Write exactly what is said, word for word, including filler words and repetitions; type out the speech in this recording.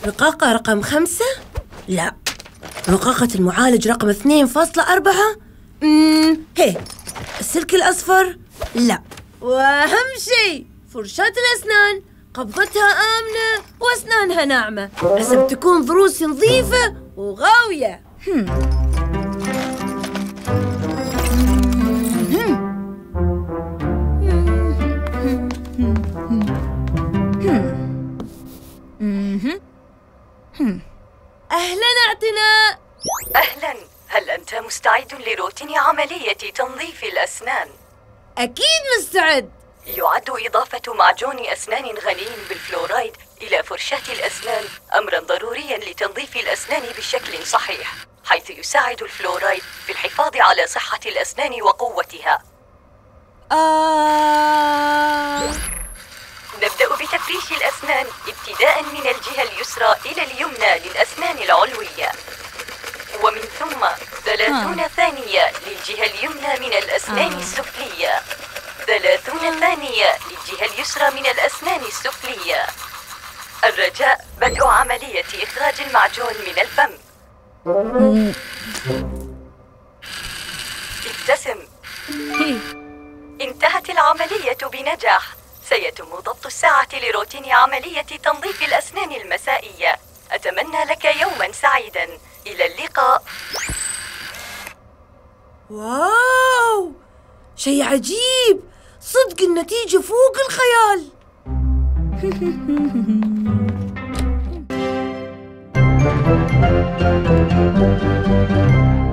رقاقة رقم خمسة؟ لا. رقاقة المعالج رقم اثنين فاصلة أربعة؟ امم هي. السلك الأصفر؟ لا. وأهم شيء فرشاة الأسنان، قبضتها آمنة وأسنانها ناعمة، حسب تكون ضروسي نظيفة وغاوية. أهلاً اعتناء. أهلاً، هل أنت مستعد لروتين عملية تنظيف الأسنان؟ أكيد مستعد. يعد إضافة معجون أسنان غني بالفلورايد إلى فرشاة الأسنان أمراً ضرورياً لتنظيف الأسنان بشكل صحيح، حيث يساعد الفلورايد في الحفاظ على صحة الأسنان وقوتها. آه... نبدأ بتفريش الأسنان ابتداءً من الجهة اليسرى إلى اليمنى للأسنان العلوية، ومن ثم ثلاثون ثانية للجهة اليمنى من الأسنان السفلية، ثلاثون ثانية للجهة اليسرى من الأسنان السفلية. الرجاء بدء عملية إخراج المعجون من الفم. ابتسم. انتهت العملية بنجاح. سيتم ضبط الساعة لروتين عملية تنظيف الأسنان المسائية. أتمنى لك يوماً سعيداً. إلى اللقاء. واو، شيء عجيب، صدق النتيجة فوق الخيال.